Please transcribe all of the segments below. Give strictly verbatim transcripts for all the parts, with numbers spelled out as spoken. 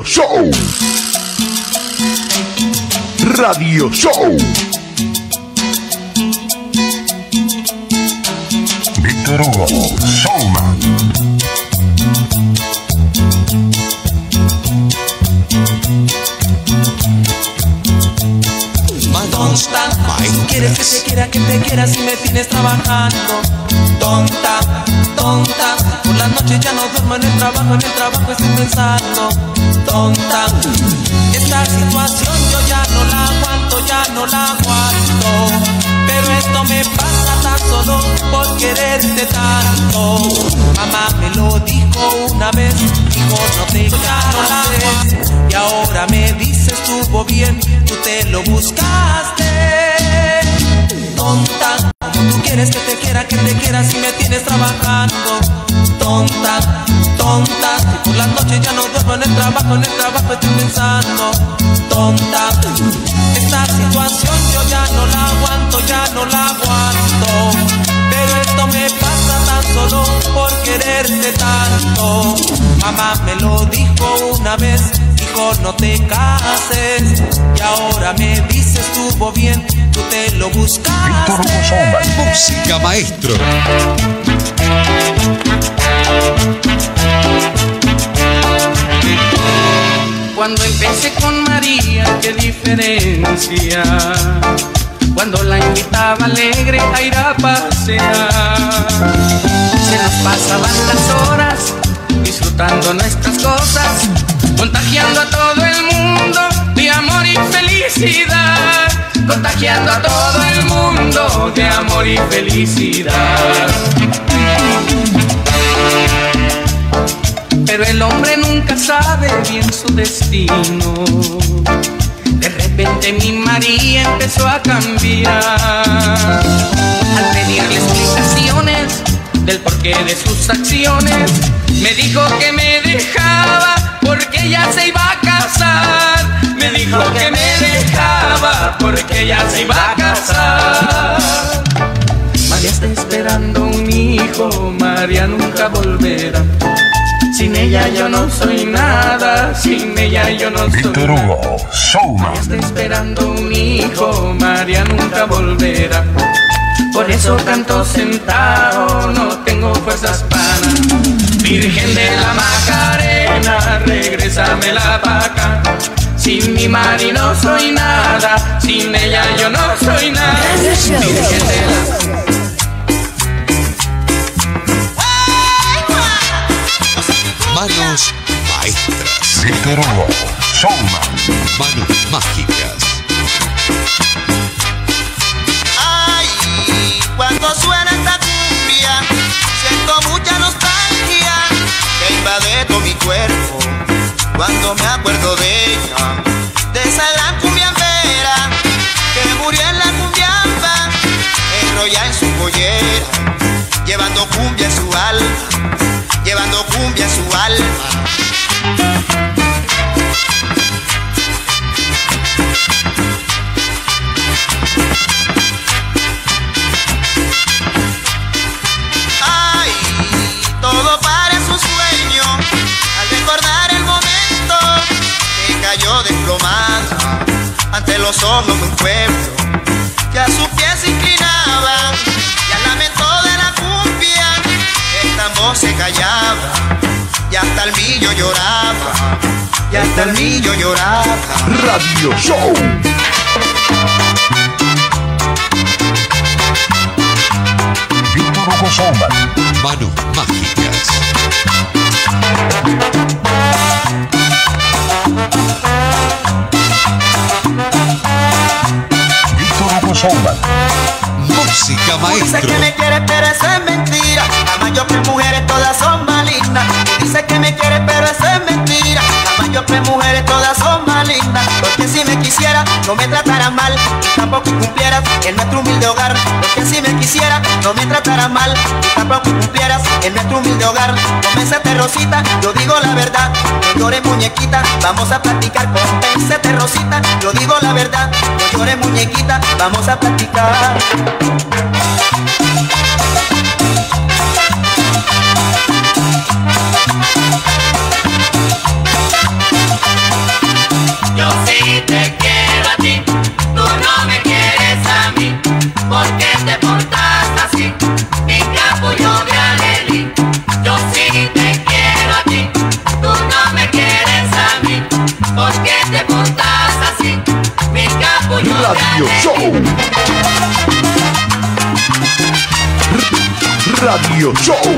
Show. Radio Show. Víctor Hugo, Showman. Tonta, quieres que te quiera, que te quiera si me tienes trabajando. Tonta, tonta, por las noches ya no duermo en el trabajo, en el trabajo estoy pensando. Tonta, esta situación yo ya no la aguanto, ya no la aguanto. Pero esto me pasa tan solo por quererte tanto. Mamá me lo dijo una vez, dijo no te cases. Y ahora me dice estuvo bien, tú te lo buscaste. Tonta, como tú quieres que te quiera, que te quiera si me tienes trabajando. Tonta, tonta, si por las noches ya no duermo en el trabajo, en el trabajo estoy pensando. Tonta, esta situación yo ya no la aguanto, ya no la aguanto. Pero esto me pasa tan solo por quererte tanto. Mamá me lo dijo una vez, dijo no te cases. Y ahora me dice estuvo bien, tú te lo buscaste. Víctor Hugo Showman. Música maestro. Cuando empecé con María, qué diferencia. Cuando la invitaba alegre a ir a pasear, se nos pasaban las horas disfrutando nuestras cosas, contagiando a todo el mundo de amor y felicidad. Contagiando a todo el mundo de amor y felicidad. Pero el hombre nunca sabe bien su destino. De repente mi María empezó a cambiar. Al pedirle explicaciones del porqué de sus acciones, me dijo que me dejaba porque ella se iba a casar. Me dijo que me dejaba porque ella se iba a casar. María está esperando un hijo, María nunca volverá. Sin ella yo no soy nada, sin ella yo no soy Víctor Hugo, Showman. María está esperando un hijo, María nunca volverá. Por eso canto sentado, no tengo fuerzas para. Virgen de la Macarena, regrésamela pa' acá. Sin mi Mari no soy nada, sin ella yo no soy nada. Virgen de la... Manos maestras. Víctor Hugo, Showman. Manos mágicas. Ay, cuando suena esta cumbia, siento mucha nostalgia que invade todo mi cuerpo. Cuando me acuerdo de ella, de esa gran cumbiambera que murió en la cumbiamba, enrollada en su pollera, llevando cumbia en su alma, llevando cumbia en su alma. Ay, todo parece un sueño al recordar el momento que cayó desplomada ante los ojos de un pueblo que a sus pies se inclinaba, y al lamento de la cumbia el tambor se callaba, y hasta el millo lloraba, y hasta el millo lloraba. Radio Show. Víctor Hugo Showman. Manos mágicas. Víctor Hugo Showman. Música Dice maestro. que me quiere pero eso es mentira. La mayor mujeres todas son malignas. Dice que me quiere pero eso es mentira. La mayor mujeres todas son malignas. Porque si me quisiera no me tratará mal, y tampoco cumplieras en nuestro humilde hogar. Porque si me quisiera no me tratará mal, y tampoco cumplieras en nuestro humilde hogar. Convéncete Rosita, yo digo la verdad. No llores muñequita, vamos a platicar. Convéncete Rosita, yo digo la verdad. No llores muñequita, vamos a platicar. Radio Show.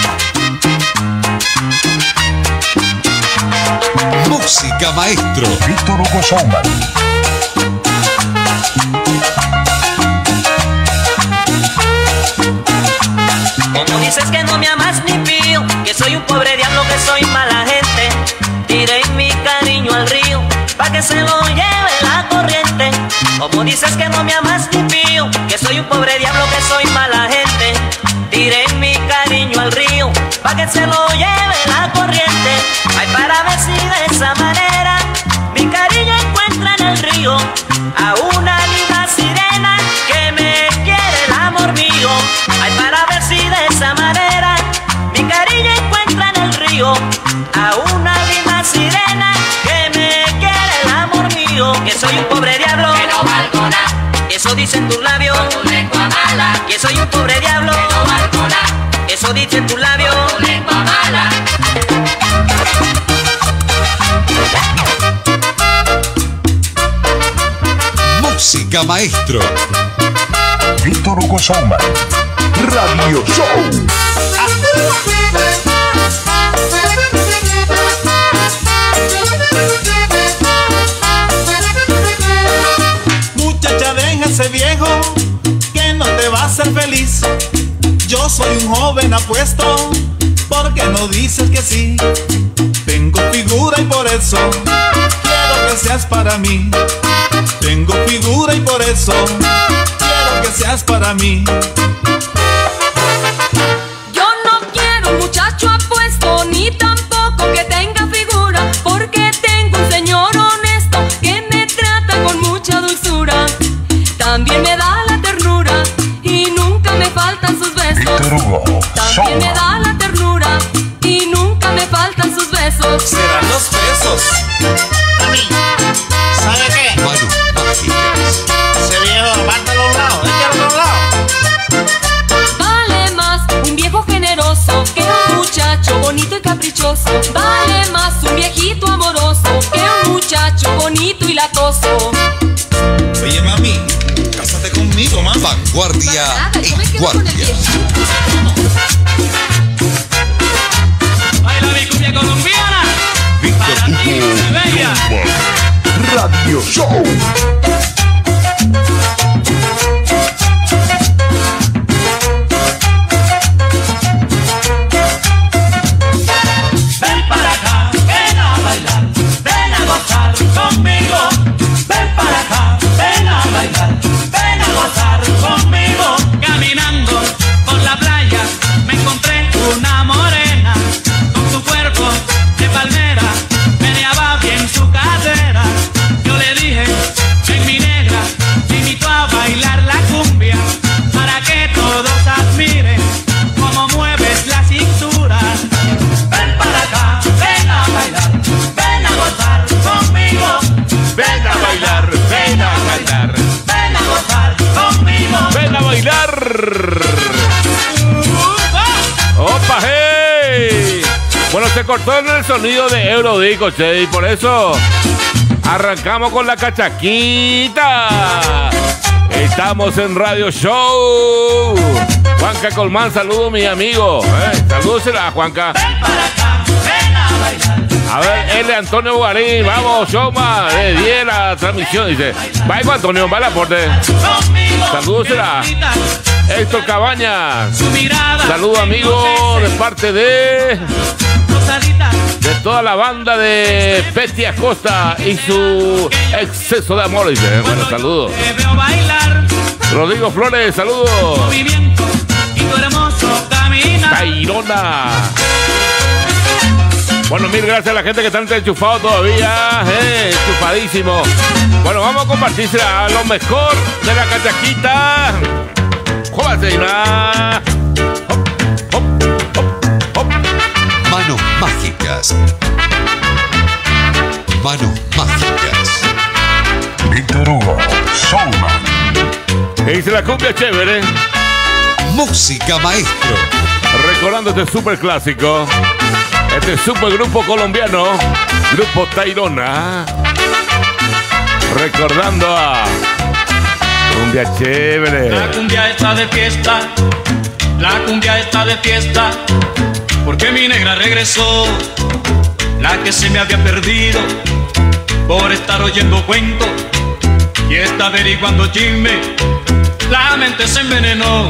Música maestro. Víctor Hugo Showman. Como dices que no me amas ni pío, que soy un pobre diablo, que soy mala gente, tiré mi cariño al río, pa' que se lo lleve la corriente. Como dices que no me amas ni pío, que soy un pobre diablo, que soy mala gente, tiré mi cariño al río, pa' que se lo lleve la corriente. Ay, para ver si de esa manera mi cariño encuentra en el río a una linda sirena que me quiere el amor mío. Ay, para ver si de esa manera mi cariño encuentra en el río a una linda sirena que me quiere el amor mío. Que soy un pobre diablo, que no valgo nada, eso dicen tus labios, tu lengua mala, que soy un pobre diablo, que no valgo nada, eso dicen tus labios, tu lengua mala. Música maestro. Víctor Hugo Showman. Radio Show. Muchacha, deja ese viejo que no te va a hacer feliz. Yo soy un joven apuesto, ¿por qué no dices que sí? Tengo figura y por eso quiero que seas para mí. Tengo figura y por eso quiero que seas para mí. Yo no quiero un muchacho apuesto, ni tampoco que tenga figura, porque tengo un señor honesto que me trata con mucha dulzura. También me da la ternura y nunca me faltan sus besos. Víctor Hugo También me Showman. da la ternura y nunca me faltan sus besos. Serán los besos. A mí, ¿sabe qué? Manos mágicas. Ese viejo, apártalo a un lado, échalo a un lado. Vale más un viejo generoso que un muchacho bonito y caprichoso. Vale más un viejito amoroso que un muchacho bonito y latoso. Oye, mami, cásate conmigo, mami. Vanguardia Nada, yo me en quedo con el guardia. Baila mi cumbia colombiana. Víctor Para ti, Hugo bella. Showman. Radio Show. Ven para acá, ven a bailar, ven a gozar conmigo. Ven para acá, ven a bailar, ven a gozar conmigo. Caminando por la playa me encontré una morena con su cuerpo de palmera, meneaba bien su cadera. Yo le dije, ven mi negra, te invito a bailar la cumbia para que todos admiren cómo mueves la cintura. Ven para acá, ven a bailar, ven a gozar conmigo. Ven a bailar, ven a bailar, Ven a gozar conmigo. ven a bailar. ¡Opa, hey! Bueno, se cortó en el sonido de Eurodico, che, y por eso arrancamos con la cachaquita. Estamos en Radio Show. Juanca Colmán, saludo mi amigo. Eh, saludos a Juanca. Ven para acá, ven a bailar. A ver, L. Antonio Bugarín, vamos, Showman, de diez la transmisión, dice. Vaya con Antonio, va el aporte. Conmigo. Saludos a Héctor Cabañas. Su mirada, Saludos, amigo, de parte de rosadita, de toda la banda de Betty Acosta y su exceso de amor, dice. Bueno, saludos. te veo bailar, Rodrigo Flores, saludos. movimiento y tu hermoso caminar. Tairona. Bueno, mil gracias a la gente que está enchufado todavía, eh, enchufadísimo. Bueno, vamos a compartirse a lo mejor de la cachaquita. Jódase, una. Hop, hop, hop, hop. Manos mágicas. Manos mágicas. Víctor Hugo Showman. Que dice la cumbia chévere. Música maestro. Recordando este super clásico. Este super grupo colombiano. Grupo Tairona. Recordando a cumbia chévere. La cumbia está de fiesta, La cumbia está de fiesta porque mi negra regresó, la que se me había perdido por estar oyendo cuentos y está averiguando chisme, la mente se envenenó.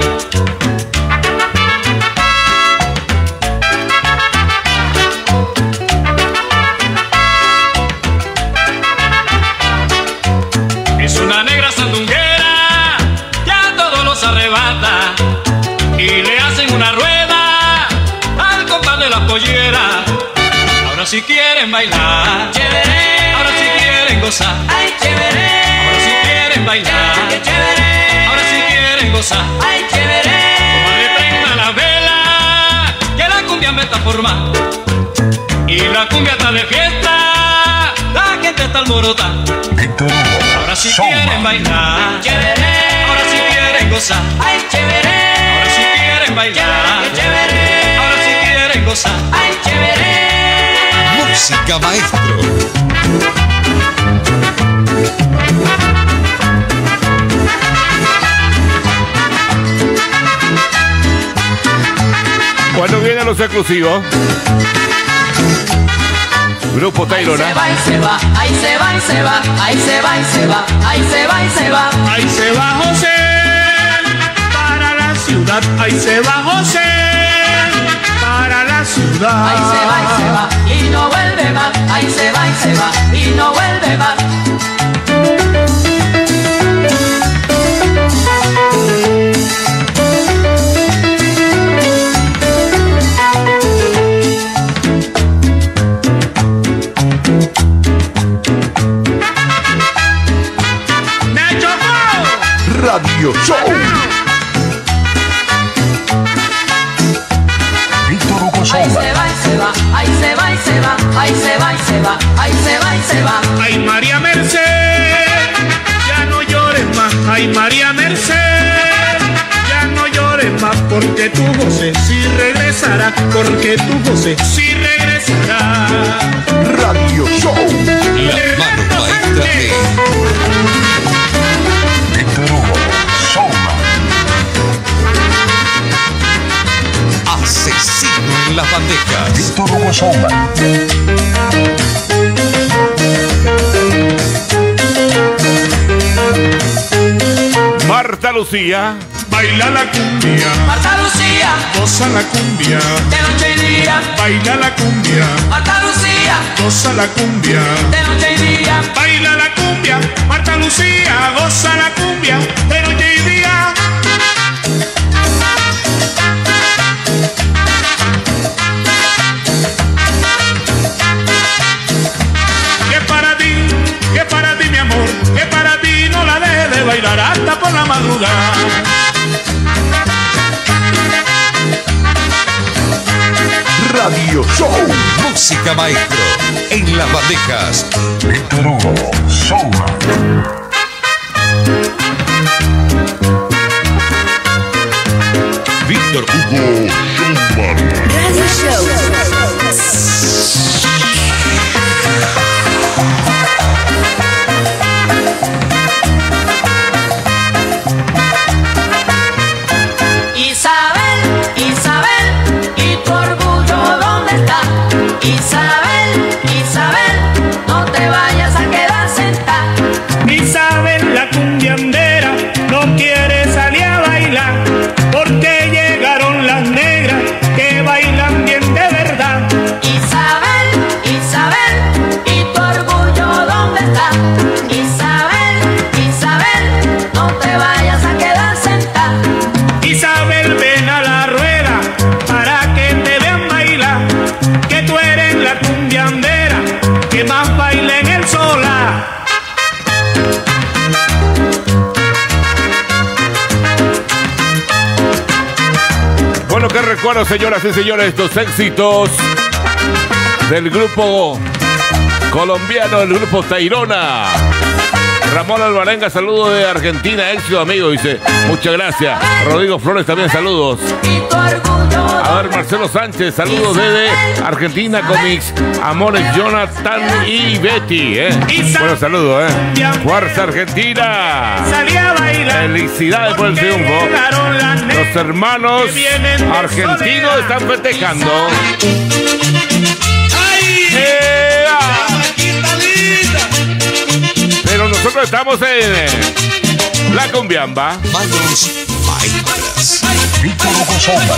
Es una negra sandunguera, ya todos los arrebata y le hacen una rueda al compás de la pollera. Ahora si quieren bailar, chévere. Ahora si quieren gozar, ay, chévere. Ahora si quieren bailar, qué chévere. Ahora si quieren gozar, ay, chévere. Comadre, prenda la vela, que la cumbia me está formando y la cumbia está de fiesta, la gente está alborota. Ahora si quieren bailar, chévere. Ahora si quieren gozar, ay, chévere. Ahora si quieren bailar, qué chévere. Ahora si quieren gozar, ay, chévere. Música Maestro. ¿Cuándo vienen los exclusivos? Grupo Tayrona. Ahí se va y se va, ahí se va y se va, ahí se va y se va, ahí se va y se va. Ahí se va José para la ciudad, ahí se va José para la ciudad. Ahí se va y se va y no vuelve más, ahí se va y se va y no vuelve más. Radio Show. Víctor Hugo Ahí Showman. se va y se va, ahí se va y se va, ahí se va y se va, ahí se va y se va. Ay, María Merced, ya no llores más. Ay, María Merced, ya no llores más, porque tu José sí regresará, porque tu José sí regresará. Radio Show. Las manos maestras de Víctor Hugo Showman. Asesino en las bandejas. Víctor Hugo Showman. Marta Lucía. Baila la cumbia, Marta Lucía, goza la cumbia. de noche y día. Baila la cumbia, Marta Lucía, goza la cumbia. de noche y día. Baila la cumbia, Marta Lucía, goza la cumbia de noche y día. Que para ti, que para ti mi amor, que para ti no la dejes de bailar hasta por la madrugada. Radio Show. Música Maestro en las bandejas. Víctor Hugo Showman. Víctor Hugo Showman. Radio Show. Isabel, Isabel, ¿y tu orgullo dónde está? Isabel, Isabel, no te vayas a quedar sentada. Isabel la cumbiandera no quiere salir a bailar, porque llegaron las negras que bailan bien de verdad. Isabel, Isabel, ¿y tu orgullo dónde está? Isabel, Isabel, no te vayas a quedar sentada. Isabel, ven a la rueda para que te vean bailar, que tú eres la cumbiandera que más baila en el solar. Bueno, que recuerdo, señoras y señores, estos éxitos del grupo colombiano, el grupo Tayrona. Ramón Alvarenga, saludos de Argentina, éxito amigo, dice. Muchas gracias. Rodrigo Flores también, saludos. A ver, Marcelo Sánchez, saludos desde Argentina Comics. Amores Jonathan y Betty, ¿eh? Bueno, saludos, ¿eh? Fuerza Argentina. Felicidades por el triunfo. Los hermanos argentinos están festejando. Pero nosotros estamos en la cumbiamba. Manos maestras. Víctor Hugo Souma.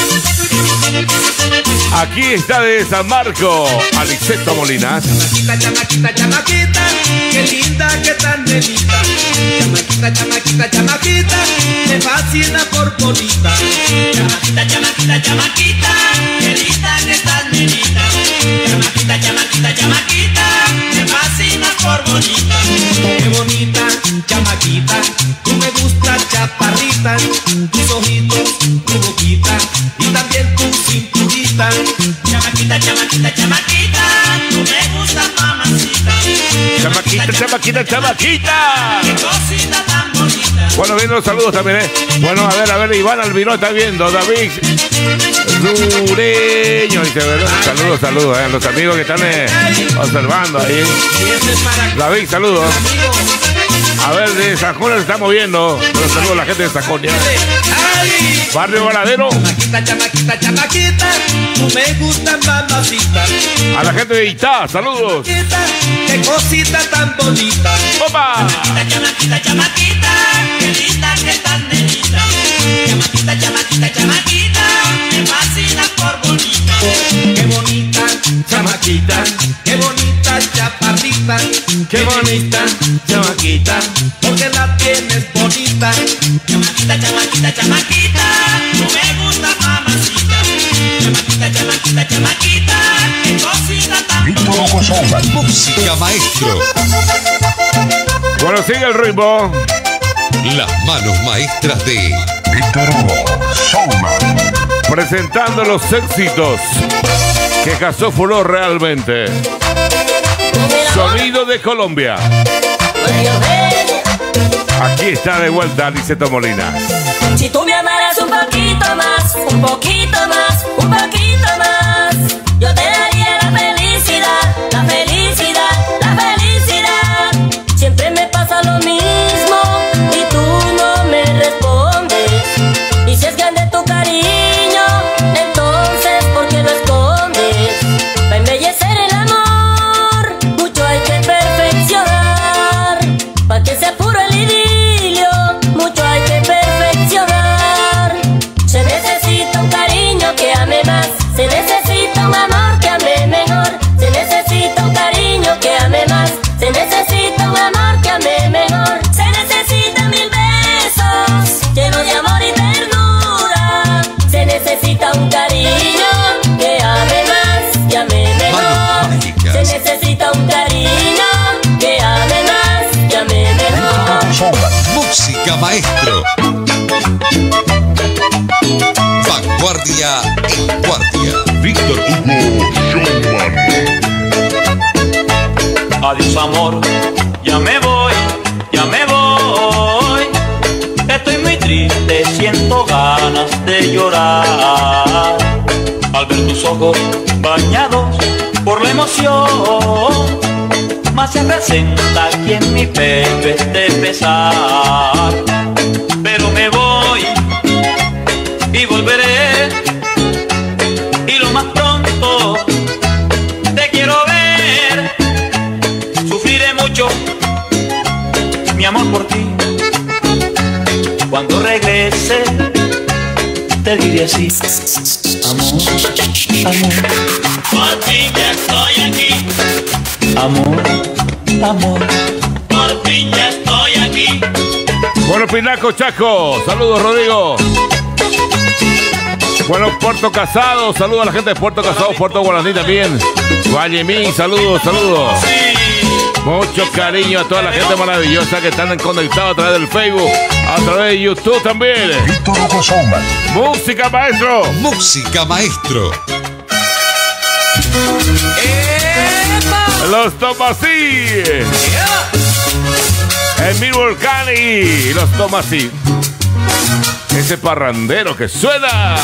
Aquí está de San Marco, Aliceto Molinas. Chamaquita, chamaquita, chamaquita, qué linda, qué tan bonita. Chamaquita, chamaquita, chamaquita, me fascina por bonita. Chamaquita, chamaquita, chamaquita, qué linda, qué tan bonita. Chamaquita, chamaquita, chamaquita, me fascina por bonita. Qué bonita, chamaquita, tú me gustas chaparrita, tus ojitos, tu boquita y también tu cinturita. Chamaquita, chamaquita, chamaquita, tú me gustas mamacita. Chamaquita, chamaquita, chamaquita. Qué cosita tan bonita. Bueno, viendo los saludos también, ¿eh? Bueno, a ver, a ver, Iván Albino está viendo, David Rureño, dice, ¿verdad? Saludos, saludos, ¿eh? Los amigos que están eh, observando ahí. David, saludos. A ver, de Sajonia se está moviendo. Bueno, saludos a la gente de Sajonia. Barrio Varadero. Chamaquita, chamaquita, chamaquita, tú me gustas mamacita. A la gente de Itá, saludos. Qué cosita tan bonita. ¡Opa! Chamaquita, chamaquita, chamaquita, qué linda, qué tan bonita. Chamaquita, chamaquita, chamaquita, me fascina por bonita. Qué bonita, chamaquita, qué bonita, chaparrita. Qué bonita, chamaquita, porque la tienes bonita. Chamaquita, chamaquita, chamaquita, tú me gusta mamacita. Chamaquita, chamaquita, chamaquita, qué cosita tan Víctor Hugo Souma. Música maestro. Bueno, sigue el ritmo. Las manos maestras de Víctor Hugo Souma. Presentando los éxitos que causó furor realmente. Sonido de Colombia. Aquí está de vuelta Aliceto Molina. Si tú me amaras un poquito más, un poquito más, un poquito más, yo te daría la felicidad, la felicidad, la felicidad. Siempre me pasa lo mismo y tú no me respondes. Y si es grande tu cariño, entonces ¿por qué lo escondes? Para embellecer el amor, mucho hay que perfeccionar. Para que sea puro el idilio, mucho hay que perfeccionar. Se necesita un cariño que ame más, se necesita un amor que ame mejor. Se necesita un cariño que ame más, se necesita un amor que ame mejor. Se necesitan mil besos llenos de amor y ternura. Se necesita un cariño que ame más, que ame mejor. Se necesita un cariño que ame más, que ame mejor. Música maestro. Vanguardia en guardia. Víctor Hugo Souma. Adiós amor, ya me voy, ya me voy. Estoy muy triste, siento ganas de llorar al ver tus ojos bañados por la emoción. Más se presenta aquí en mi pecho este pesar. Pero me voy y volveré, y lo más pronto te quiero ver. Sufriré mucho, mi amor por ti. Cuando regrese te diré así: amor, amor, Por fin ya estoy aquí, amor, amor, por fin ya estoy aquí. Bueno, Pinaco Chaco, saludos Rodrigo. Bueno, Puerto Casado, saludos a la gente de Puerto Casado, Puerto Guaraní también. Vallemín, saludos, saludos. Mucho cariño a toda la gente maravillosa que están conectados a través del Facebook, a través de YouTube también. Víctor Hugo Souma. Música maestro. Música maestro. Los Tomasí. Emil Volcán y los Tomasí. Ese parrandero que suena.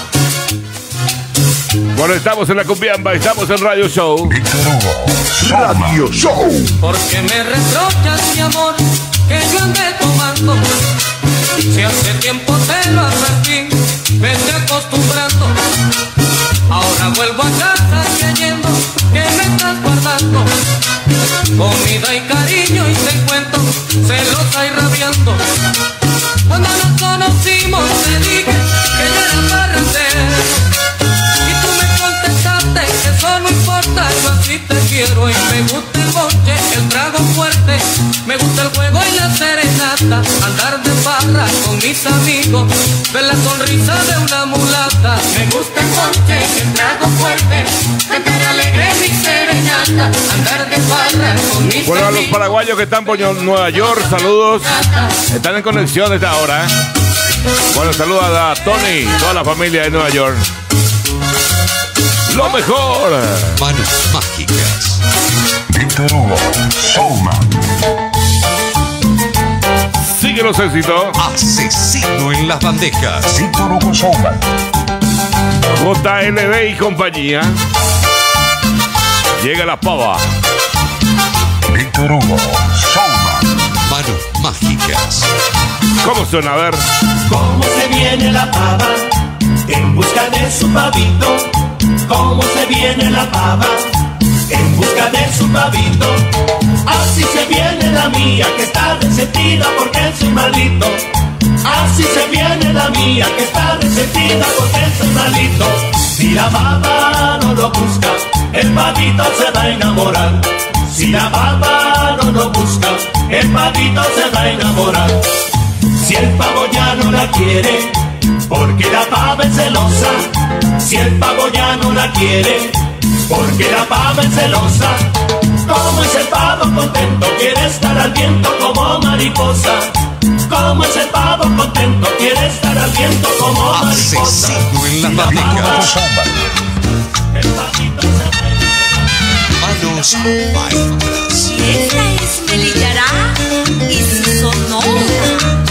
Bueno, estamos en la Cumbiamba, estamos en Radio Show. Radio Show. Porque me reprochas, mi amor, que yo ande tomando. Si hace tiempo te lo advertí, vete acostumbrando. Ahora vuelvo a casa creyendo que me estás guardando comida y cariño y te encuentro celosa y rabiando. Cuando nos conocimos te dije que yo era parrandero y tú me contestaste que eso no importa, yo así te quiero. Y me gusta el bonche, el trago fuerte, me gusta el juego y la serenata, andar de farra con mis amigos, ver la sonrisa de una mulata. Me gusta el bonche, el trago fuerte, cantar alegre mi serenata, andar de farra con mis Bueno, a los amigos. paraguayos que están por Nueva York, saludos. Están en conexión desde ahora. Bueno, saludos a Tony, toda la familia de Nueva York. Lo mejor. Manos mágicas. Víctor Hugo, Showman. Sigue los éxitos. Asesino en las bandejas. Víctor Hugo, Showman. J L B y compañía. Llega la pava. Víctor Hugo, Showman. Manos mágicas. ¿Cómo suena? A ver. Cómo se viene la pava en busca de su pavito. Cómo se viene la pava en busca de su pavito. Así se viene la mía que está resentida porque soy malito. Así se viene la mía que está resentida porque soy malito. Si la pava no lo busca, el pavito se va a enamorar. Si la pava no lo busca, el pavito se va a enamorar. Si el pavo ya no la quiere, porque la pava es celosa. Si el pavo ya no la quiere, porque la pava es celosa. Como es el pavo contento, quiere estar al viento como mariposa. Como es el pavo contento, quiere estar al viento como mariposa. Asesino en las bandejas. El pavito se va a enamorar. Manos maestras. Y esta es Melillará y su sonora.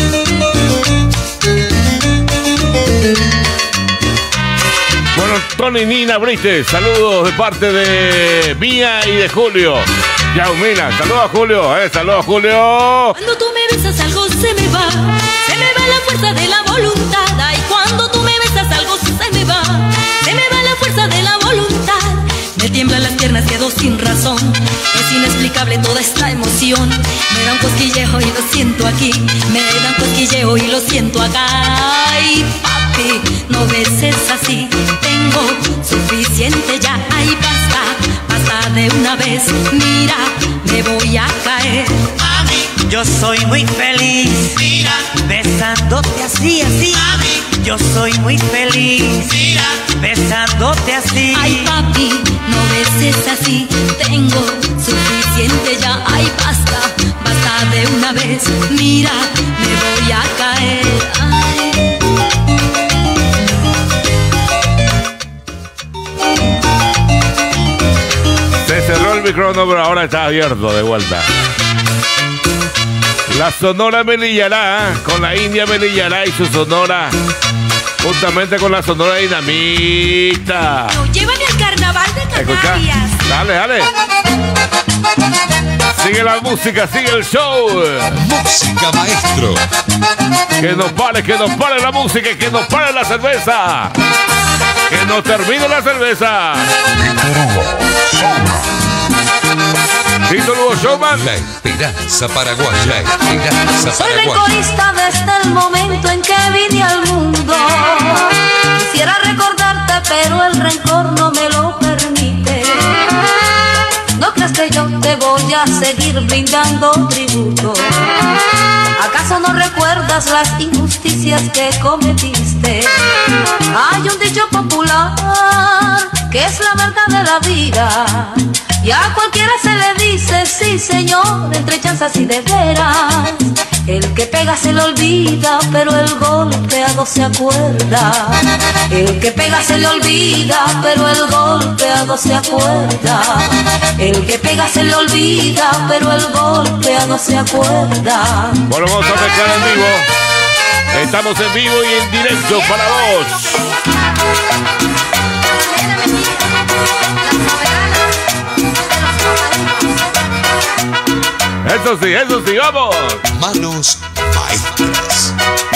Bueno, Tony, Nina, Brites, saludos de parte de Mía y de Julio. Yaumina, saludos a Julio, eh, saludos a Julio. Cuando tú me besas algo se me va, se me va la fuerza de la voluntad. Ay, cuando tú me besas algo se me va, se me va la fuerza de la voluntad. Me tiemblan las piernas, quedo sin razón. Es inexplicable toda esta emoción. Me da un cosquilleo y lo siento aquí. Me da un cosquilleo y lo siento acá. Ay, papi, no beses así. Tengo suficiente ya. Ay, basta, basta de una vez. Mira, me voy a caer. Mami, yo soy muy feliz. Mira, besándote así, así. Mami, yo soy muy feliz. Mira, besándote así. Ay, papi, no beses así. Tengo suficiente ya. Ay, basta, basta de una vez. Mira, me voy a caer. Ay. Se cerró el micrófono, pero ahora está abierto de vuelta. La Sonora Melillará, con la India Melillará y su Sonora, juntamente con la Sonora Dinamita. Llévame al carnaval de Escucha, Canarias. dale, dale. Sigue la música, sigue el show. Música maestro. Que no pare, que no pare la música, que no pare la cerveza. Que no termine la cerveza. Víctor Hugo, Showman. La esperanza paraguaya. La esperanza Soy paraguaya. rencorista desde el momento en que vine al mundo. Quisiera recordarte, pero el rencor no me lo permite. ¿No crees que yo te voy a seguir brindando tributo? ¿Acaso no recuerdas las injusticias que cometiste? Hay un dicho popular que es la verdad de la vida, y Y a cualquiera se le dice, sí señor, entre chanzas y de veras. El que pega se le olvida, pero el golpeado se acuerda. El que pega se le olvida, pero el golpeado se acuerda. El que pega se le olvida, pero el golpeado se acuerda. Bueno, vamos a mezclar en vivo. Estamos en vivo y en directo para vos. Eso sí, eso sí, vamos. Manos maestras.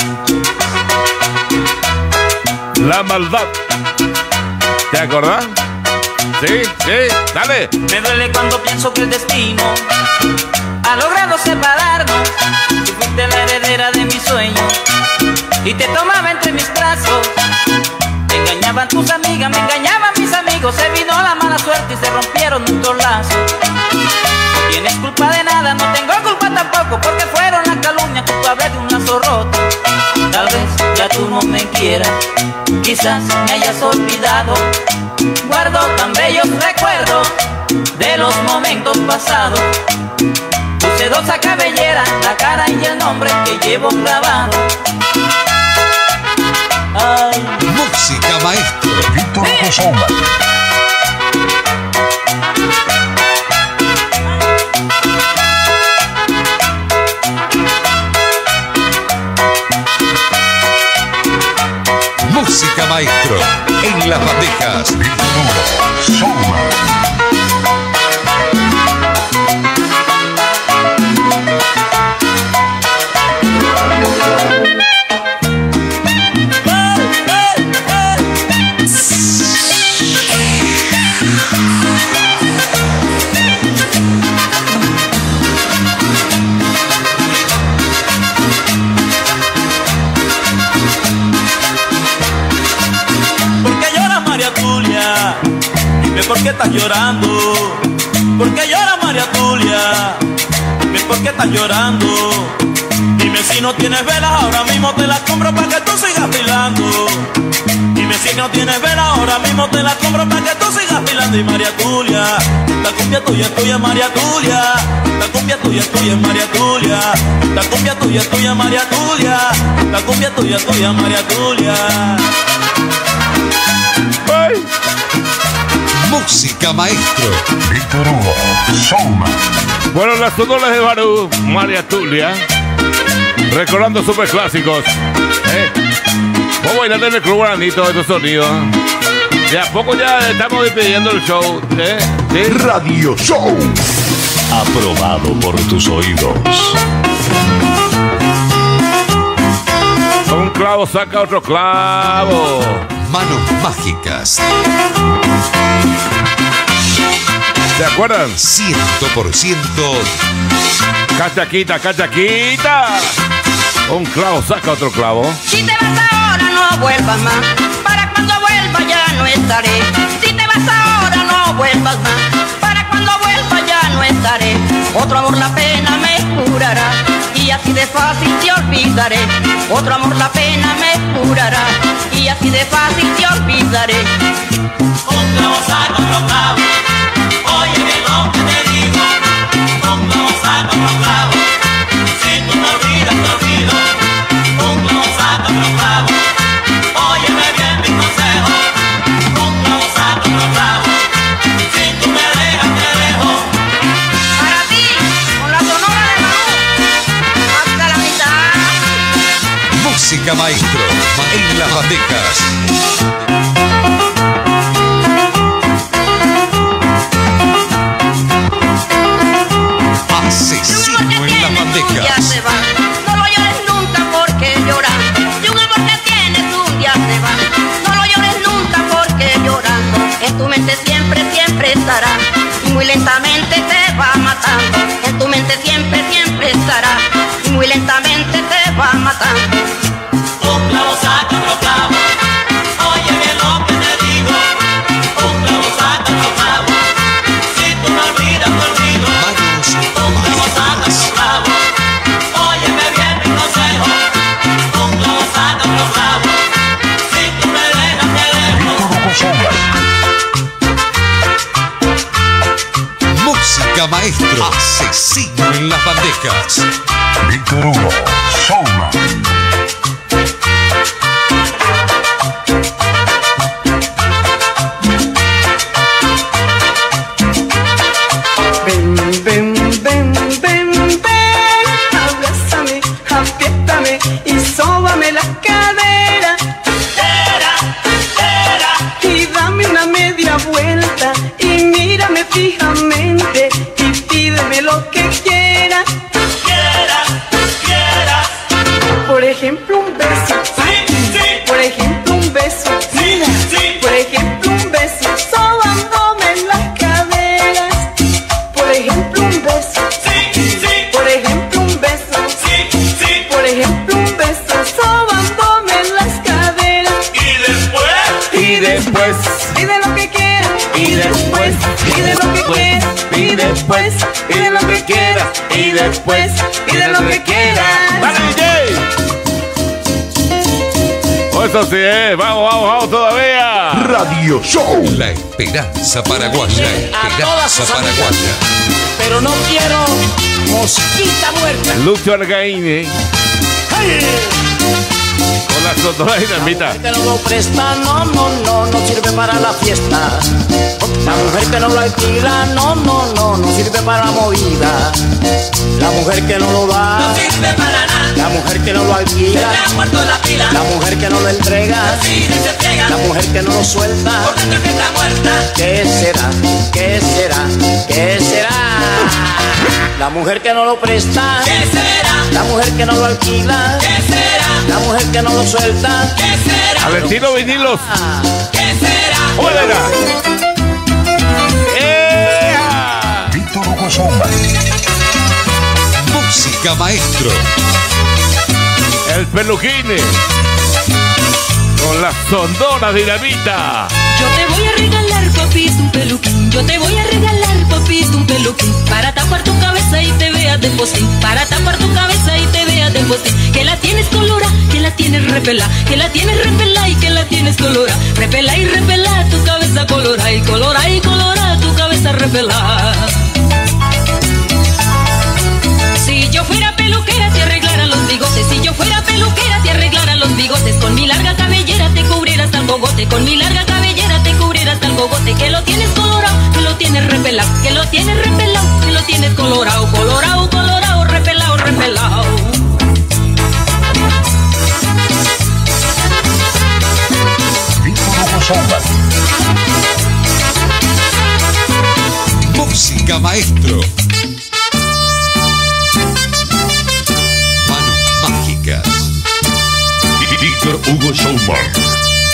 La maldad. ¿Te acordás? Sí, sí, dale. Me duele cuando pienso que el destino ha logrado separarnos. Tú fuiste la heredera de mis sueños y te tomaba entre mis brazos. Me engañaban tus amigas, me engañaban mis amigos. Se vino la mala suerte y se rompieron nuestros lazos. No tienes culpa de nada, no tengo culpa tampoco, porque fueron las calumnias culpables de un lazo roto. Tal vez ya tú no me quieras, quizás me hayas olvidado. Guardo tan bellos recuerdos de los momentos pasados. Tu sedosa cabellera, la cara y el nombre que llevo grabado. Ay. Música maestro. Víctor Showman. Música maestro en las bandejas. Víctor Showman. ¿Por qué estás llorando? ¿Por qué llora María Tulia? Dime por qué estás llorando. Dime si no tienes velas, ahora mismo te las compro para que tú sigas bailando. Dime si no tienes velas, ahora mismo te las compro para que tú sigas bailando. Y María Tulia, la cumbia tuya es tuya, María Tulia. La cumbia tuya es tuya, María Tulia. La cumbia tuya es tuya, María Tulia. La cumbia tuya es tuya, María Tulia. ¡Ay! Música maestro. Víctor Hugo Showman. Bueno, las sonoras de Barú, María Tulia, recordando super clásicos. ¿Eh? Vamos a bailar en el Club Granito estos sonidos. De a poco ya estamos despidiendo el show. ¿Eh? ¿Sí? Radio Show. Aprobado por tus oídos. Un clavo saca otro clavo. Manos mágicas. ¿Se acuerdan? Ciento por ciento. Cachaquita, cachaquita. Un clavo saca otro clavo. Si te vas ahora no vuelvas más, para cuando vuelva ya no estaré. Si te vas ahora no vuelvas más, para cuando vuelva ya no estaré. Otro amor la pena me curará, y así de fácil te olvidaré. Otro amor la pena me curará, y así de fácil te olvidaré. Un clavo saca otro clavo. Oye bien lo que te digo. Un clavo saca otro clavo. Si tú me olvidas, te olvido. Un clavo saca otro clavo. Óyeme bien mi consejo. Un clavo saca otro clavo. Si tú me dejas, te dejo. Para ti, con la sonora de Barú, hasta la mitad. Música maestro en las bandejas. Asesino en las bandejas. Ya se va, no lo llores nunca porque llorar. Y un amor que tienes un día se va, no lo llores nunca porque llorando en tu mente siempre, siempre estará. Y muy lentamente te va matando, en tu mente siempre, siempre estará. Y muy lentamente te va matando. Un clavo saca otro clavo. Oye bien lo que te digo. Un clavo saca otro clavo. Si tú me olvidas, te olvido. Un clavo saca otro clavo. Óyeme bien mi consejo. Un clavo saca otro clavo. Si tú me dejas, te dejo. Víctor Hugo Showman. maestro. Asesino en las bandejas. Víctor Hugo, Showman. Ven, ven, ven, ven, ven, abrázame, apriétame y sóbame la cadera. Era, era. Y dame una media vuelta y mírame fijamente y pídeme lo que quieras. Quieras, quieras. Por ejemplo, un beso. Sí, sí. Por ejemplo, un beso. Sí, sí. Por ejemplo, un beso sobándome las caderas. Por ejemplo, un beso. Sí, sí. Por ejemplo, un beso. Sí, sí. Por ejemplo, un beso sobándome las caderas. Y después. Y después. Pide lo que quieras. Y después. Pide lo que quieras. Y después. Pide lo que quieras. Y después. Pide lo que quieras. ¡Dale, D J! Oh, eso sí, eh. Vamos, vamos, vamos todavía. Radio Show. La esperanza paraguaya. Esperanza paraguaya. Pero no quiero mosquita muerta. Lucho Argaine. Con la Sonora Dinamita. Que no lo presta, no, no, no, no sirve para la fiesta. La mujer que no lo alquila, no, no, no, no sirve para la movida. La mujer que no lo da, no sirve para nada. La mujer que no lo alquila, se le ha muerto la pila. La mujer que no lo entrega, sí, se pega. La mujer que no lo suelta, por dentro que está muerta. ¿Qué será? ¿Qué será? ¿Qué será? La mujer que no lo presta, ¿qué será? La mujer que no lo alquila, ¿qué será? La mujer que no lo suelta, ¿qué será? Valentino Vinilos. ¿Qué será? ¡Hola! Víctor Hugo Showman. Música maestro. El Peluquín. Con la Sonora Dinamita. Yo te voy a regalar, papito, un peluquín. Yo te voy a regalar, papito, un peluquín. Para tapar tu cabeza y te veas de postín. Para tapar tu cabeza y te veas de postín. Que la tienes colora, que la tienes repela. Que la tienes repela y que la tienes colora. Repela y repela tu cabeza colora. Y colora y colora tu cabeza repela. Si yo fuera peluquera te arreglara los bigotes. Si yo fuera peluquera te arreglara los bigotes. Con mi larga cabellera te cubriera hasta el gogote. Con mi larga cabellera te cubriera hasta el gogote. Que lo tienes colorado, que lo tienes repelado. Que lo tienes repelado, que lo tienes colorado. Colorado, colorado, repelado, repelado. Víctor Hugo Showman. Música maestro. Manos mágicas. Víctor Hugo Showman.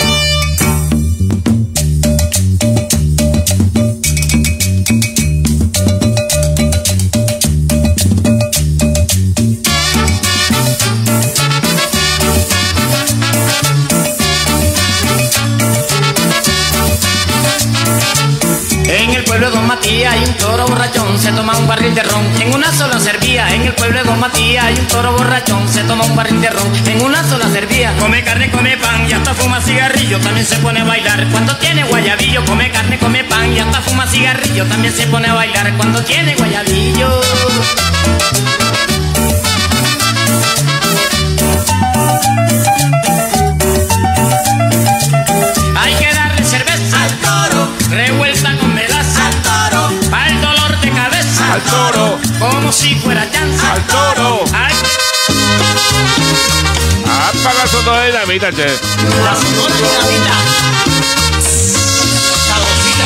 En el pueblo de Don Matías hay un toro borrachón, se toma un barril de ron, en una sola servía. En el pueblo de Don Matías hay un toro borrachón, se toma un barril de ron, en una sola servía. Come carne, come pan y hasta fuma cigarrillo, también se pone a bailar cuando tiene guayabillo. Come carne, come pan y hasta fuma cigarrillo, también se pone a bailar cuando tiene guayabillo. Hay que darle cerveza al toro, revuelta con melaza al toro, para el dolor de cabeza al toro, como si fuera llanza al toro. Ay. Apaga la Sonora Dinamita, che. La Sonora Dinamita. Sabrosita.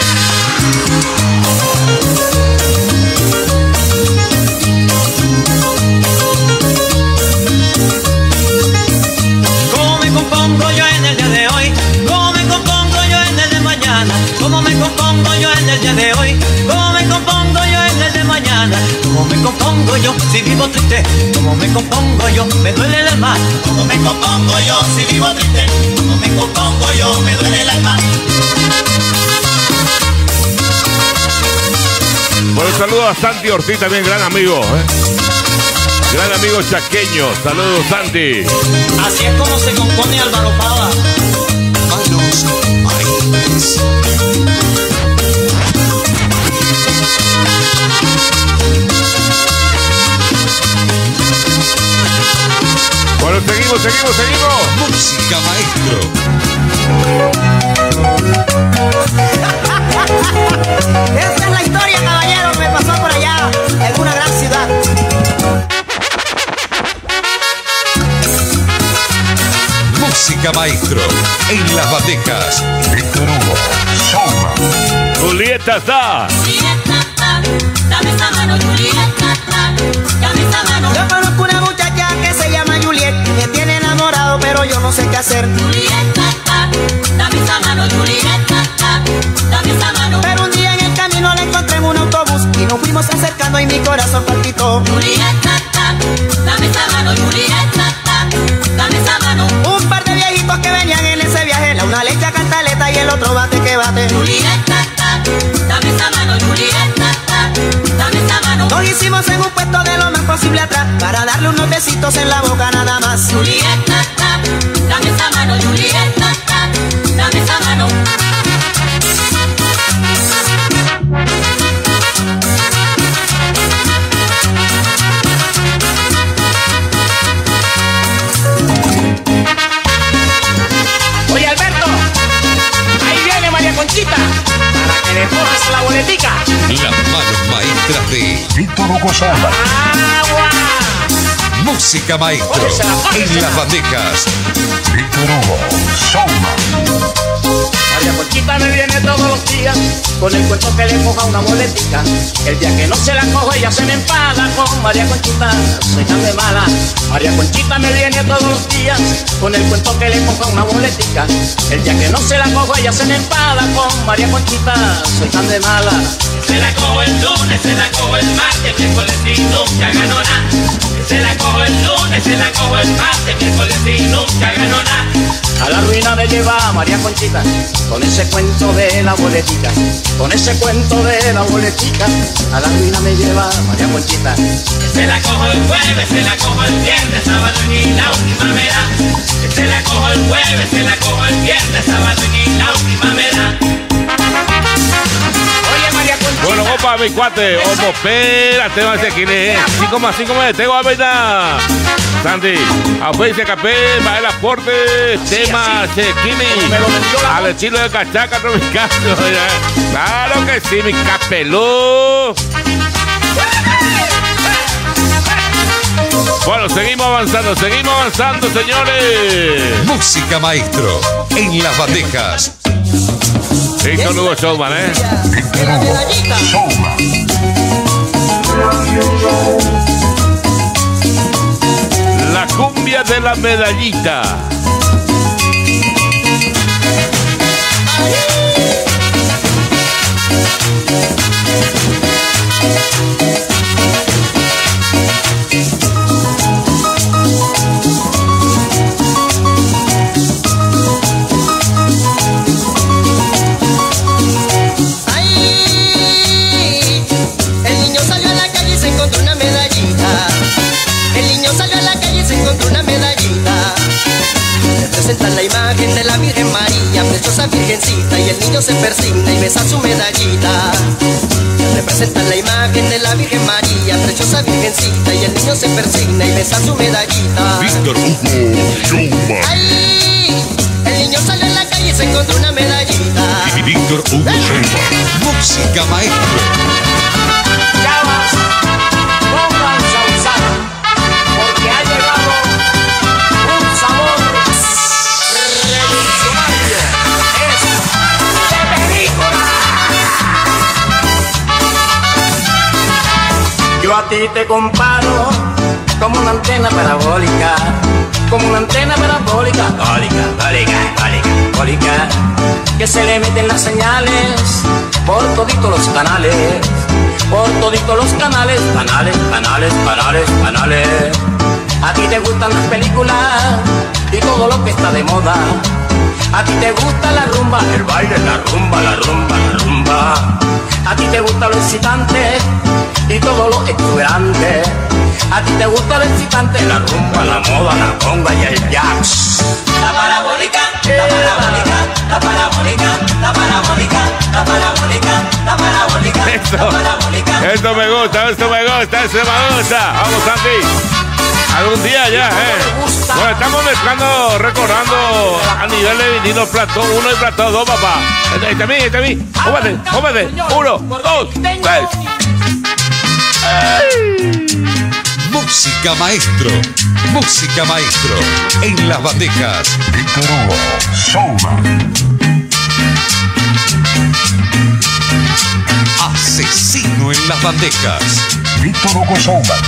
¿Cómo me compongo yo en el día de hoy? ¿Cómo me compongo yo en el de mañana? ¿Cómo me compongo yo en el día de hoy? ¿Cómo me compongo yo en el de mañana? ¿Cómo me compongo yo si vivo triste? ¿Cómo me compongo yo? Me duele el alma. ¿Cómo me compongo yo si vivo triste? ¿Cómo me compongo yo? Me duele el alma. Bueno, un saludo a Santi Ortiz, también gran amigo, ¿eh? Gran amigo chaqueño. Saludos, Santi. Así es como se compone Álvaro Pava. Manos mágicas. seguimos, seguimos, seguimos. Música Maestro. Esa es la historia, caballero, que me pasó por allá, en una gran ciudad. Música Maestro. En las bandejas. Víctor Hugo Showman. Julieta está. Dame esa mano, Julieta, dame esa mano. Yo conozco una muchacha que se llama Juliet, me tiene enamorado, pero yo no sé qué hacer. Julieta, dame esa mano, Julieta, dame esa mano. Pero un día en el camino la encontré en un autobús y nos fuimos acercando y mi corazón palpitó. Julieta, dame esa mano, Julieta, dame esa mano. Un par de viejitos que venían en ese viaje, la una le echa cantaleta y el otro bate que bate. Julieta, dame esa mano, Julieta, dame esa mano. Nos hicimos en un puesto de lo más posible atrás para darle unos besitos en la boca nada más. Julieta, dame esa mano, Julieta, dame esa mano. Oye, Alberto, ahí viene María Conchita, para que le cojas la boletica. Las manos maestras de Víctor Hugo Showman. ¡Agua! Música Maestro. En las bandejas. Víctor Hugo Showman. María Conchita me viene todos los días con el cuento que le coja una boletica. El día que no se la cojo ella se me enfada con María Conchita, soy tan de mala. María Conchita me viene todos los días con el cuento que le coja una boletica. El día que no se la cojo ella se me enfada con María Conchita, soy tan de mala. Se la cojo el lunes, se la cojo el martes, miércoles y nunca ganó nada. Se la cojo el lunes, se la cojo el martes, miércoles y nunca ganó nada. A la ruina me lleva María Conchita con ese cuento de la boletica, con ese cuento de la boletica. A la ruina me lleva María Conchita. Se la cojo el jueves, se la cojo el viernes, sábado y la última me da. Se la cojo el jueves, se la cojo el viernes, sábado y la última me da. Oye, María Conchita. Bueno, opa, mi cuate. Omo, espérate, no sé quién es. cinco más cinco me tengo a verdad. Sandy, a Felicia Capé, va el aporte, tema Chequini, al estilo de cachaca tropical. Claro que sí, mi capelú. Bueno, seguimos avanzando, seguimos avanzando, señores. Música Maestro. En las bandejas. Víctor Hugo Showman, ¿eh? Víctor Hugo Showman. La cumbia de la medallita. Ay, el niño salió a la calle y se encontró una medallita. El niño salió a la calle y se encontró una medallita. Representa la imagen de la Virgen María, preciosa virgencita, y el niño se persigna y besa su medallita. Representa la imagen de la Virgen María, preciosa virgencita, y el niño se persigna y besa su medallita. Víctor Hugo Showman. ¡Ay! El niño salió a la calle y se encontró una medallita. Y Víctor Hugo Showman. Música Maestro. Ya vas, pónganse a usar, porque ha llegado un sabor revolucionario. Es de película. Yo a ti te comparo como una antena parabólica, como una antena parabólica, bólica, bólica, bólica, bólica, que se le meten las señales por toditos los canales, por toditos los canales, canales, canales, canales, canales. A ti te gustan las películas y todo lo que está de moda. A ti te gusta la rumba, el baile, la rumba, la rumba, la rumba. A ti te gusta lo excitante y todo lo exuberante. A ti te gusta lo excitante, la rumba, la moda, la conga y el jazz. La parabólica, la parabólica, la parabólica, la parabólica, la parabólica, la parabólica, Esto, la parabólica. esto me gusta, esto me gusta, esto me gusta. Vamos, Santi. Algún día ya, eh. Bueno, estamos mezclando, recordando a nivel de vinilo plato uno y plato dos, papá. Este, este a mí, este a mí. Jóvate, jóvate. Uno, dos, tres. Ay. Música maestro, música maestro. En las bandejas. Víctor Hugo, Showman. Asesino en las bandejas. Víctor Hugo Showman.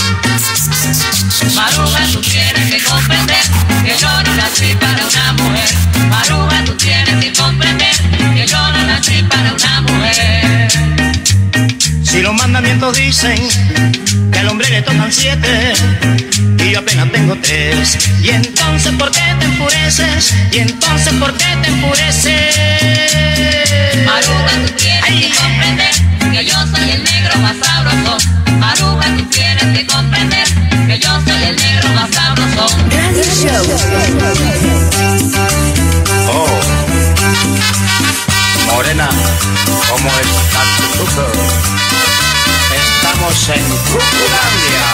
Maruja, tú tienes que comprender que yo no nací para una mujer. Maruja, tú tienes que comprender que yo no nací para una mujer. Si los mandamientos dicen que al hombre le tocan siete y yo apenas tengo tres, y entonces ¿por qué te enfureces? Y entonces ¿por qué te enfureces? Maruja, tú tienes Ay. que comprender que yo soy el negro más sabroso. Maruja, tú tienes que comprender que yo soy el negro más sabroso. Radio Show. Oh, Morena, ¿cómo estás tú? Estamos en Truculandia.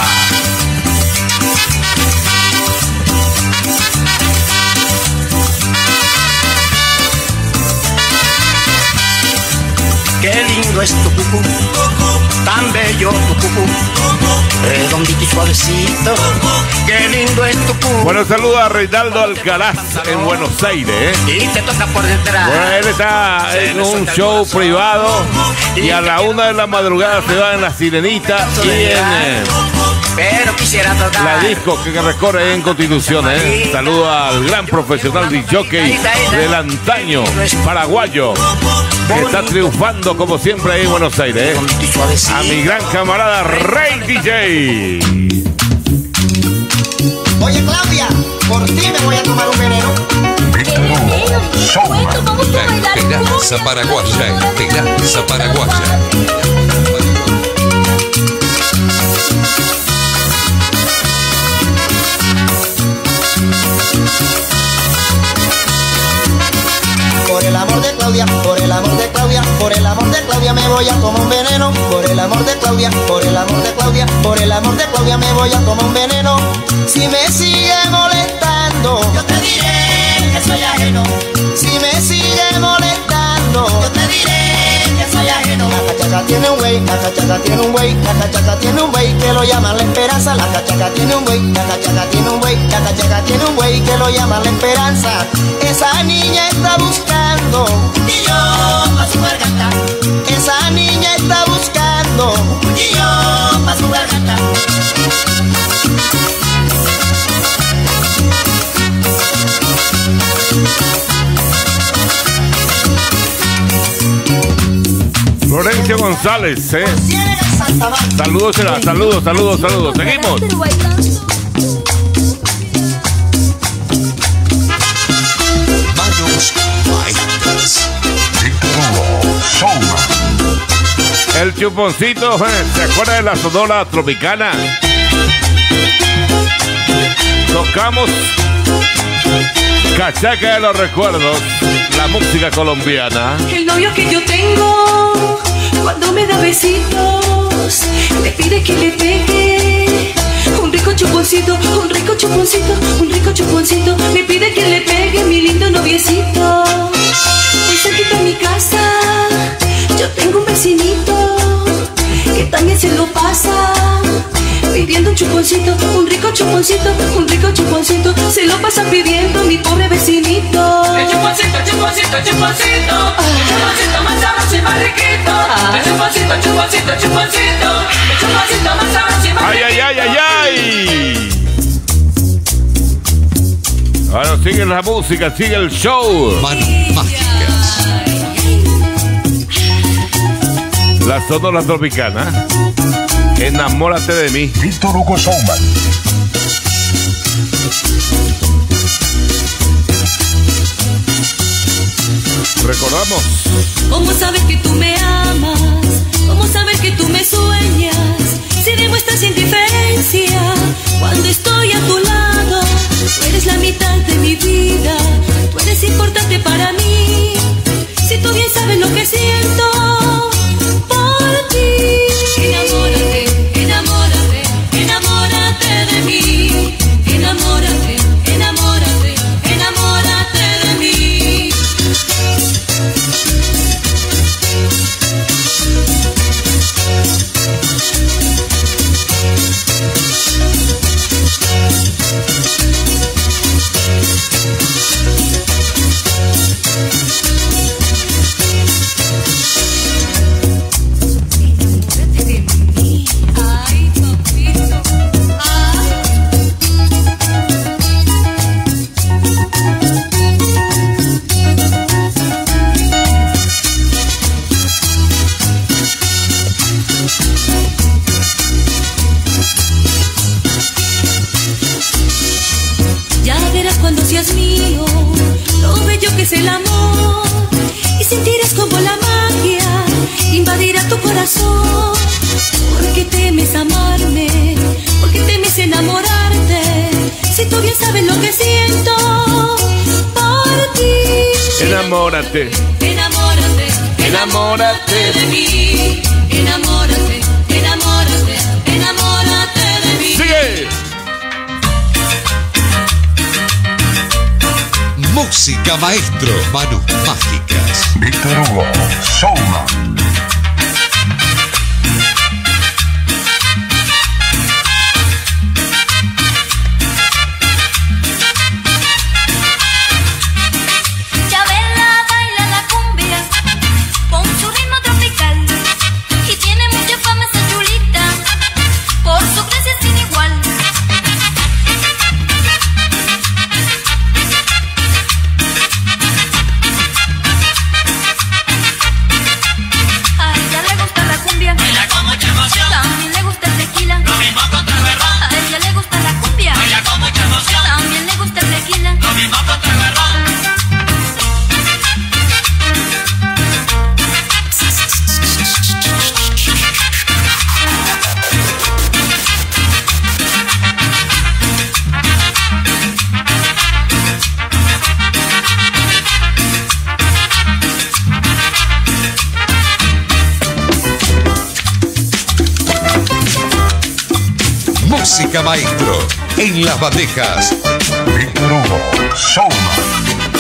Qué lindo es tu cucú, tan bello tu cucú, redondito y suavecito. Qué lindo es tu cucú. Bueno, saludo a Reinaldo Alcaraz en Buenos Aires, ¿eh? Y te toca por detrás. Bueno, él está en un show privado y a la una de la madrugada se va en La Sirenita y en eh, pero quisiera tocar la disco que recorre en Constitución, ¿eh? Saludo al gran profesional de jockey del antaño paraguayo que está triunfando como siempre ahí en Buenos Aires, ¿eh? A mi gran camarada Rey D J. Oye, Claudia, por ti me voy a tomar un veneno. Víctor Hugo, Showman. La esperanza paraguaya, esperanza paraguaya. Por el amor de Claudia, por el amor de Claudia, por el amor de Claudia me voy a tomar un veneno. Por el amor de Claudia, por el amor de Claudia, por el amor de Claudia me voy a tomar un veneno. Si me sigue molestando, yo te diré que soy ajeno. Si me sigue molestando, yo te diré que soy ajeno. La cachaca tiene un güey, la cachaca tiene un güey, la cachaca tiene un güey que lo llaman la esperanza. La cachaca tiene un güey, la cachaca tiene un güey, la cachaca tiene un güey que lo llaman la esperanza. Esa niña está buscando un cuchillo pa' su garganta. Esa niña está buscando un cuchillo pa' su garganta. Florencio González, ¿eh? Saludos, saludos, saludos, saludos. Seguimos. Manos maestras. Víctor Hugo, Showman. El chuponcito, ¿eh? ¿Se acuerda de la Sonora Tropicana? Tocamos Cachaca de los Recuerdos, la música colombiana. El novio que yo tengo, cuando me da besitos, me pide que le pegue un rico chuponcito, un rico chuponcito, un rico chuponcito. Me pide que le pegue mi lindo noviecito. Muy cerquita de mi casa, yo tengo un vecinito que también se lo pasa pidiendo un chuponcito, un rico chuponcito, un rico chuponcito. Se lo pasa pidiendo mi pobre vecinito. El chuponcito, chuponcito, chuponcito, el chuponcito más sabroso y más riquito. El chuponcito, chuponcito, chuponcito, el chuponcito más sabroso y más ¡Ay, ay, ay, ay, ay! Bueno, sigue la música, sigue el show. Manos mágicas. La Sonora Tropicana. Enamórate de mí. Víctor Hugo Showman. Recordamos. ¿Cómo sabes que tú me amas? ¿Cómo sabes que tú me sueñas? Si demuestras indiferencia cuando estoy a tu lado. Tú eres la mitad de mi vida, tú eres importante para mí. Si tú bien sabes lo que siento por ti. Enamórate, enamórate, enamórate de mí. que es el amor y sentirás como la magia invadirá tu corazón. Porque temes amarme, porque temes enamorarte, si tú bien sabes lo que siento por ti. Enamórate, enamórate, enamórate de mí. Enamórate, enamórate, enamórate de mí. ¡Sigue! Música maestro, manos mágicas. Víctor Hugo, Showman. Chabela baila la cumbia con su ritmo tropical y tiene mucha fama esa chulita por su gracia sin igual. A ella le gusta la cumbia, Baila con mucha emoción, también le gusta el tequila. lo mismo contra el berrón. A ella le gusta la cumbia, Baila con mucha emoción, también le gusta el tequila. lo mismo contra el berrón. Música maestro, en las bandejas. Víctor Hugo, Showman.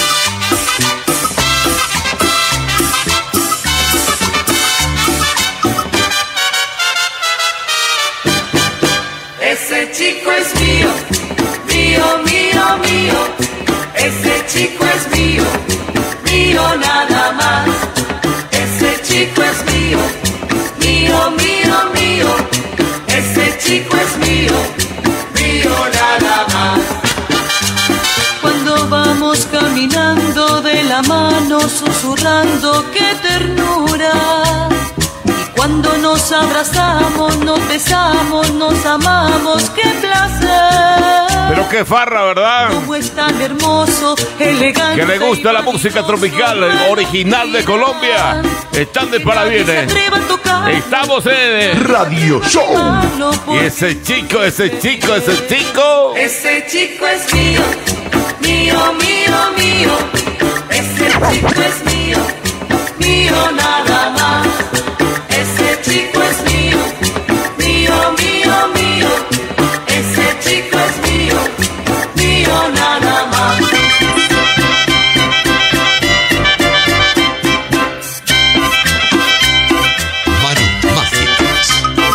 Ese chico es mío, mío, mío, mío. Ese chico es mío, mío nada más. Ese chico es mío, mío, mío, mío. Ese chico es mío, mío nada más. Cuando vamos caminando de la mano, susurrando qué ternura. Cuando nos abrazamos, nos besamos, nos amamos, qué placer. Pero qué farra, ¿verdad? Como es tan hermoso, elegante. Que le gusta la música tropical original de Colombia. Están de parabienes. Estamos en Radio Show. Y ese chico, ese chico, ese chico. Ese chico es mío, mío, mío, mío. Ese chico es mío, mío nada más. Ese chico es mío, mío, mío, mío. Ese chico es mío, mío nada más. Manos mágicas.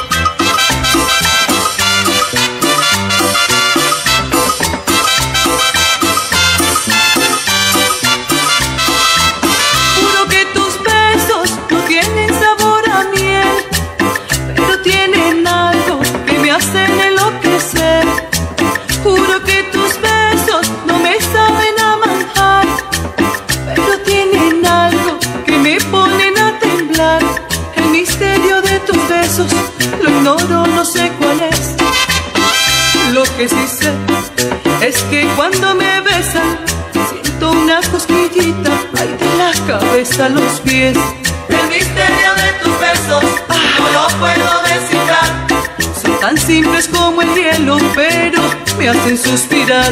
Juro que tus besos no tienen sabor a miel, pero tienen algo que me hacen enloquecer. Juro que tus besos no me saben a manjar, pero tienen algo que me ponen a temblar. El misterio de tus besos lo ignoro, no sé cuál es. Lo que sí sé es que cuando me besan siento una cosquillita, ay, de la cabeza a los pies. El misterio de tus besos no lo puedo descifrar. Son tan simples como el hielo, pero me hacen suspirar.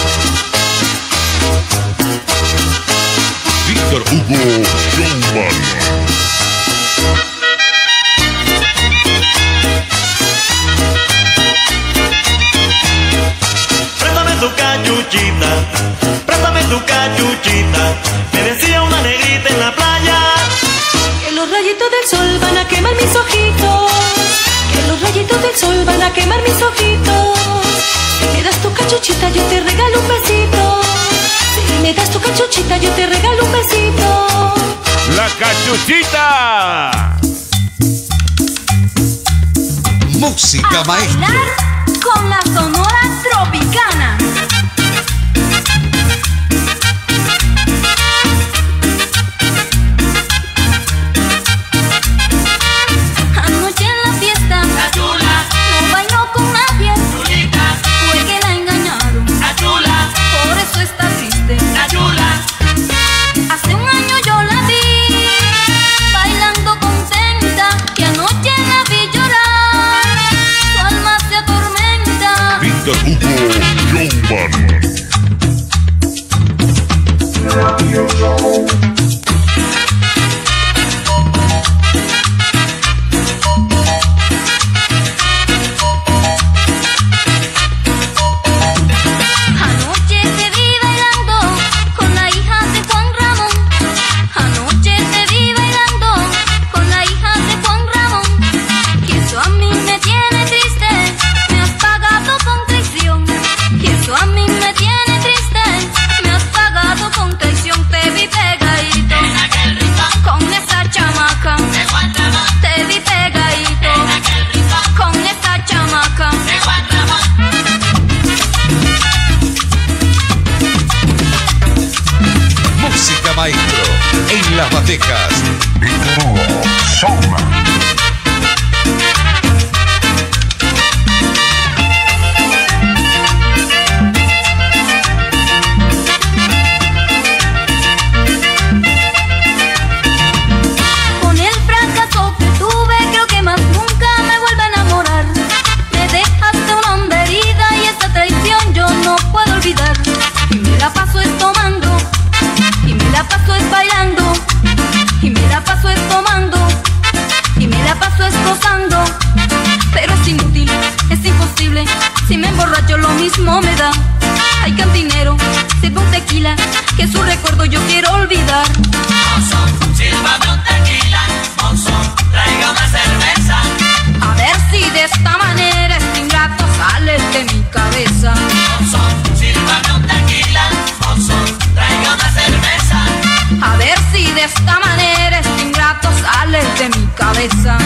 Víctor Hugo, Showman. Préstame tu cachuchita, préstame tu cachuchita, me decía una negrita en la playa. Que los rayitos del sol van a quemar mis ojitos. Que los rayitos del sol van a quemar mis ojitos. Si me das tu cachuchita yo te regalo un besito. Si me das tu cachuchita yo te regalo un besito. La cachuchita. Música A maestro. bailar con la Sonora Tropicana. Anoche en la fiesta, La chula, no bailó con nadie. chulita, Fue que la engañaron, la chula, por eso está triste. la chula. Víctor Hugo Showman. Anoche te vi bailando con la hija de Juan Ramón. Anoche te vi bailando con la hija de Juan Ramón. Y eso a mí me tiene triste, me has pagado con traición. Y eso a mí me tiene triste, me has pagado con traición. Te vi pegadito con esa chamaca. Te vi pegadito con esa chamaca. Música maestro en las batejas. Víctor Hugo Showman. Con el fracaso que tuve, creo que más nunca me vuelvo a enamorar. Me dejaste una honda herida y esa traición yo no puedo olvidar. Y me la paso es tomando, y me la paso es bailando, y me la paso es tomando, y me la paso es gozando. Pero es inútil, es imposible, si me emborracho lo mismo me da. Ay, cantinero, sirve un tequila, que su recuerdo yo quiero olvidar. Sírvame un tequila, mozo, traiga una cerveza. A ver si de esta manera este ingrato sale de mi cabeza. Mozo, sírvame un tequila, mozo, traiga una cerveza. A ver si de esta manera este ingrato sale de mi cabeza.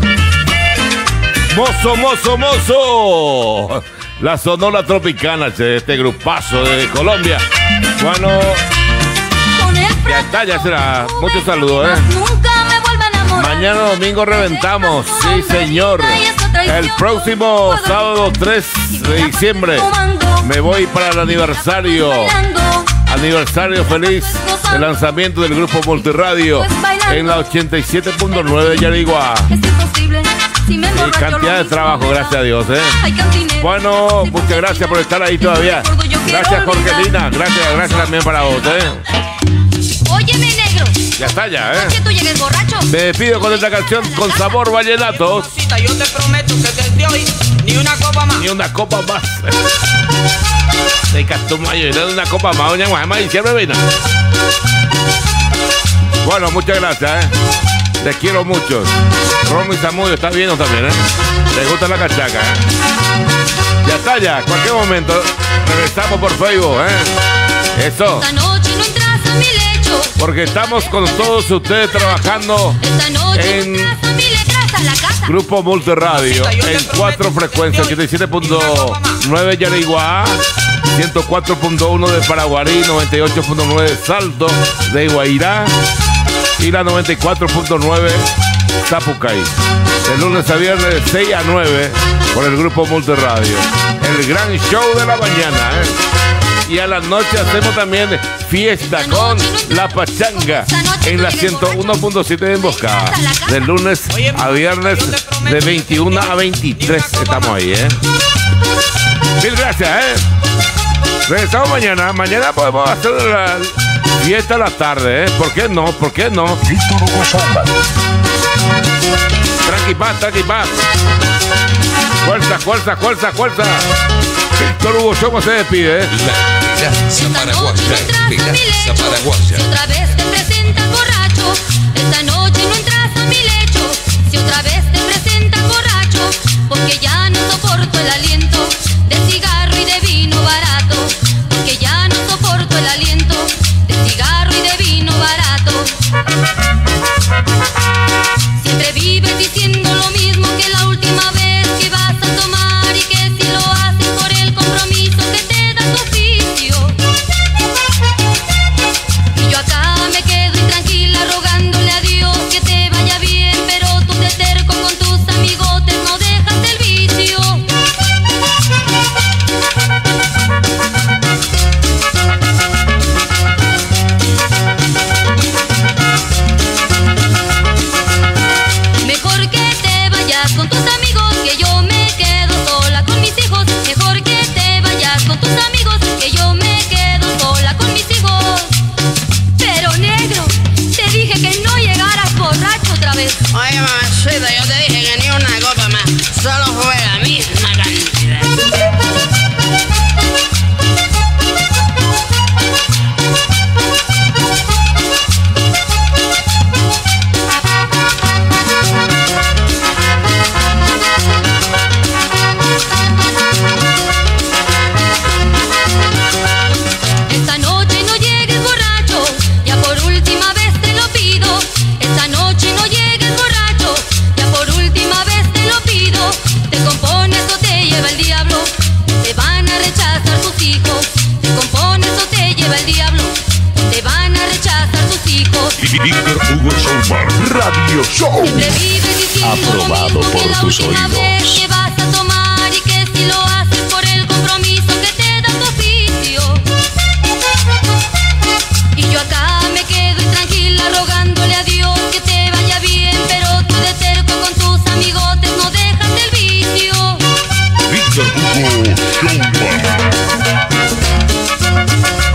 Mozo, mozo, mozo. La Sonora Tropicana, che, este grupazo de Colombia. Bueno, ya está, ya será. Muchos saludos, ¿eh? Nunca me vuelvo a enamorar. Mañana domingo reventamos, sí señor. El próximo sábado tres de diciembre me voy para el aniversario. Aniversario feliz del lanzamiento del grupo Multiradio en la ochenta y siete punto nueve de Yariguá. Y cantidad de trabajo, gracias a Dios, ¿eh? Bueno, muchas gracias por estar ahí todavía. Gracias, Jorgelina. Gracias, gracias también para vos, ¿eh? Óyeme, negro. Ya está, ya, ¿eh? Que tú llegues borracho. Me despido con esta canción con sabor vallenato. Yo te prometo que desde hoy ni una copa más. Ni una copa más. De Castumayo, ni una copa más. Doña Guajema, diciembre vino. Bueno, muchas gracias, ¿eh? Les quiero mucho. Romy Zamudio está viendo también, ¿eh? Les gusta la cachaca, ¿eh? Ya está, ya. Cualquier momento regresamos por Facebook, ¿eh? Eso. Esta noche no entras a mi lecho. Porque estamos con todos ustedes trabajando Esta noche en no entras a mi letras a la casa. Grupo Multiradio en cuatro frecuencias: ochenta y siete punto nueve Yariguá, ciento cuatro punto uno de Paraguarí, noventa y ocho punto nueve de Salto de Guairá y la noventa y cuatro punto nueve Zapucay. De lunes a viernes de seis a nueve por el Grupo Multiradio. El gran show de la mañana, ¿eh? Y a la noche hacemos también fiesta con La Pachanga en la ciento uno punto siete de Emboscada. De lunes a viernes de veintiuno a veintitrés estamos ahí, ¿eh? Mil gracias, ¿eh? Regresamos mañana. Mañana podemos hacer la fiesta a la tarde, ¿eh? ¿Por qué no? ¿Por qué no? Víctor Hugo Showman. Tranqui paz, tranqui paz. Fuerza, fuerza, fuerza, fuerza. Víctor Hugo Showman se despide, ¿eh? La Plaza Paraguaya, Plaza Paraguaya. Si otra vez te presentas borracho, esta noche no entras a mi lecho. Si otra vez te presentas borracho, porque ya no soporto el aliento de cigarro y de vino barato. Porque ya no soporto el aliento de cigarro y de vino barato. Siempre vives diciendo lo mismo que la última vez que vas a tomar, y que si lo haces por el compromiso que te da tu oficio. Y yo acá me quedo Víctor Hugo Showman Radio Show. Aprobado por tus oídos. Que vas a tomar y que si lo haces por el compromiso que te da tu oficio. Y yo acá me quedo intranquila rogándole a Dios que te vaya bien, pero tú de terco con tus amigotes no dejas el vicio. Víctor Hugo Showman.